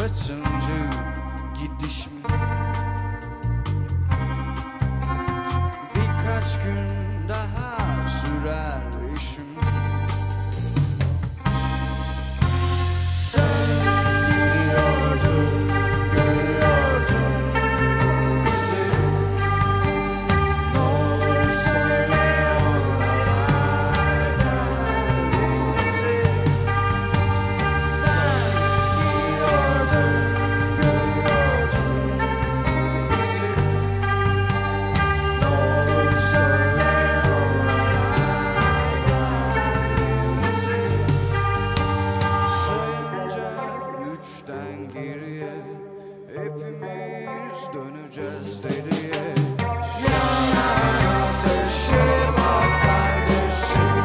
kaçıncı gidişim? Birkaç gün daha sürer işim. Sen biliyordun, görüyordun bizi. Ne olur söyle onlara geldiğimizi. Sen biliyordun, görüyordun bizi. Ne olur söyle onlara geldiğimizi. Sayınca üçten geriye hepimiz döneceğiz dediye. Yanan ateşe bak kardeşim.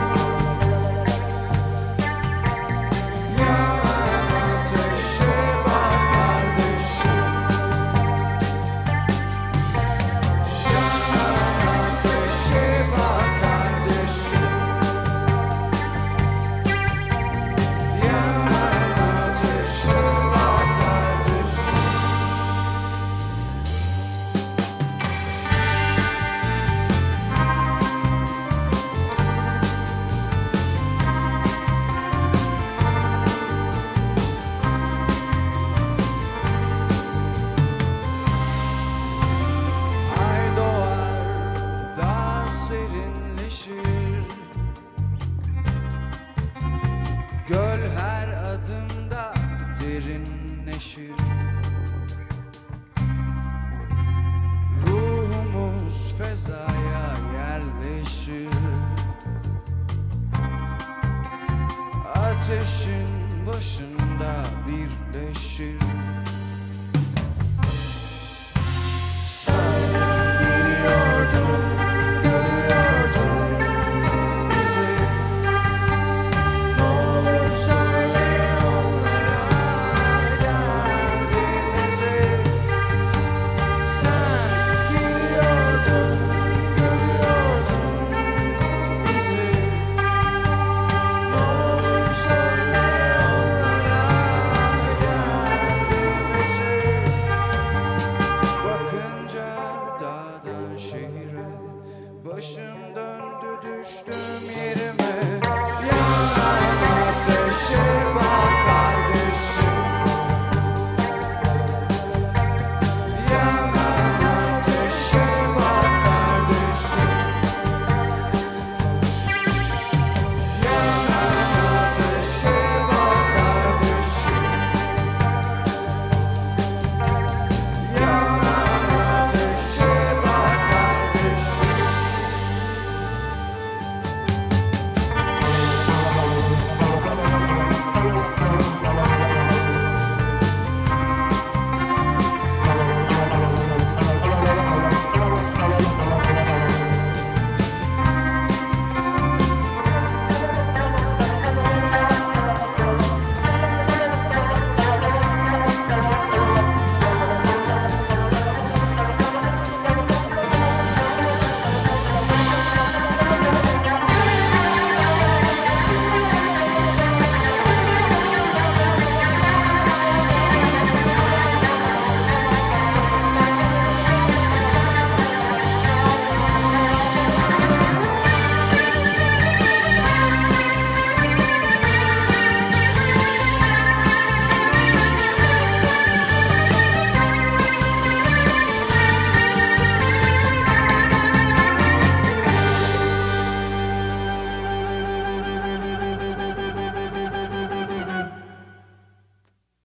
Yanan ateşe bak kardeşim. Yanan ateşe bak kardeşim. Yanan ateşe bak kardeşim. Ay doğar, daha serinleşir. Göl her adımda derinleşir. Ruhumuz fezaya yerleşir. Ateşin başında birleşir.